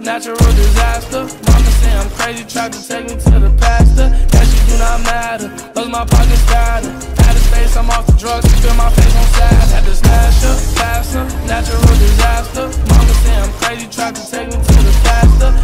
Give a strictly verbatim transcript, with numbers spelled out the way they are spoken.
natural disaster. Mama say I'm crazy, tried to take me to the pastor. That shit do not matter, cause my pockets fatter. Out of space, I'm off the drugs, feel my face on sad. Had to smash her, faster, natural disaster. Mama say I'm crazy, tried to take me to the pastor.